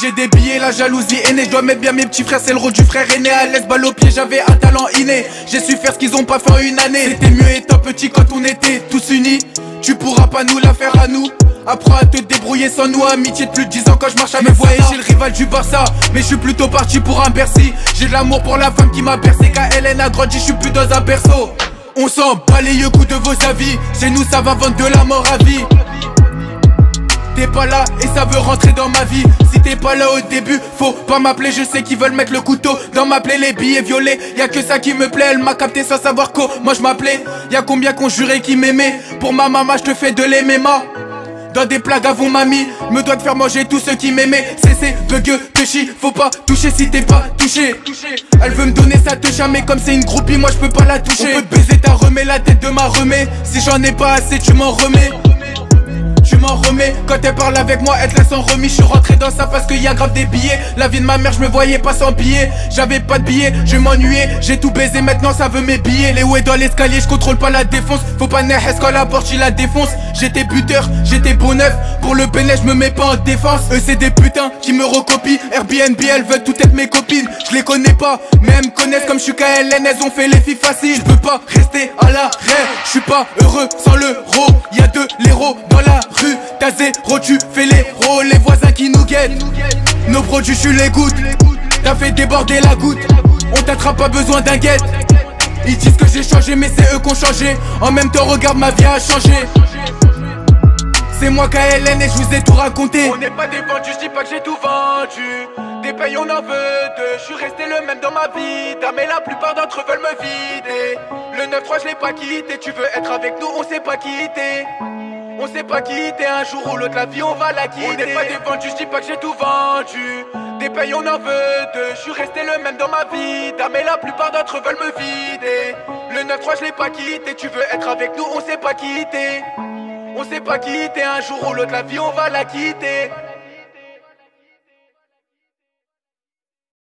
j'ai des billets, la jalousie est née. Je dois mettre bien mes petits frères, c'est le rôle du frère aîné. À l'aise, balle au pied, j'avais un talent inné. J'ai su faire ce qu'ils ont pas fait en une année. C'était mieux étant petit quand on était tous unis. Tu pourras pas nous la faire à nous. Apprends à te débrouiller sans nous. Amitié de plus de 10 ans quand je marche avec voyez, j'ai le rival du Barça, mais je suis plutôt parti pour un Bercy. J'ai de l'amour pour la femme qui m'a bercé. KLN a grandi, je suis plus dans un berceau. On s'en bat les coups de vos avis. Chez nous ça va vendre de la mort à vie. T'es pas là et ça veut rentrer dans ma vie. Si t'es pas là au début, faut pas m'appeler. Je sais qu'ils veulent mettre le couteau dans ma plaie. Les billets violets, y'a que ça qui me plaît. Elle m'a capté sans savoir quoi, moi je m'appelais. Y'a combien qu'on jurait qui m'aimait. Pour ma maman je te fais de l'MMA. Dans des plagues avant mamie, me doit de faire manger tous ceux qui m'aimaient. C'est bugueux, te chie, faut pas toucher si t'es pas touché. Elle veut me donner sa touche, mais comme c'est une groupie, moi je peux pas la toucher. On peut te baiser, t'as remets la tête de ma remets. Si j'en ai pas assez, tu m'en remets. Tu m'en remets, quand elle parle avec moi, elle te laisse en remis. Je suis rentré dans ça parce qu'il y a grave des billets. La vie de ma mère, je me voyais pas sans billets. J'avais pas de billets, je m'ennuyais. J'ai tout baisé, maintenant ça veut mes billets. Les ouais dans l'escalier, je contrôle pas la défonce. Faut pas naître quand la porte, il la défonce. J'étais buteur, j'étais beau neuf. Pour le bénéf, je me mets pas en défense. Eux c'est des putains qui me recopient. Airbnb, elles veulent tout être mes copines. Je les connais pas, mais elles me connaissent comme je suis KLN. Elles ont fait les filles faciles. Je peux pas rester à l'arrêt. Je suis pas heureux sans l'euro. Y'a de l'héros dans la rue. T'as zéro, tu fais l'héros. Les voisins qui nous guettent. Nos produits, tu les goûtes. T'as fait déborder la goutte. On t'attrape, pas besoin d'un guette. Ils disent que j'ai changé, mais c'est eux qui ont changé. En même temps, regarde, ma vie a changé. C'est moi KLN et je vous ai tout raconté. On n'est pas des vendus, je dis pas que j'ai tout vendu. Des payes on en veut deux. Je suis resté le même dans ma vie, mais la plupart d'entre eux veulent me vider. Le 9-3 je l'ai pas quitté. Tu veux être avec nous, on s'est pas quitté. On s'est pas quitté, un jour ou l'autre la vie on va la quitter. On n'est pas des vendus, je dis pas que j'ai tout vendu. Des payes on en veut deux. Je suis resté le même dans ma vie, mais la plupart d'entre eux veulent me vider. Le 9-3 je l'ai pas quitté. Tu veux être avec nous, on s'est pas quitté. On s'est pas quitté, un jour ou l'autre la vie on va la quitter.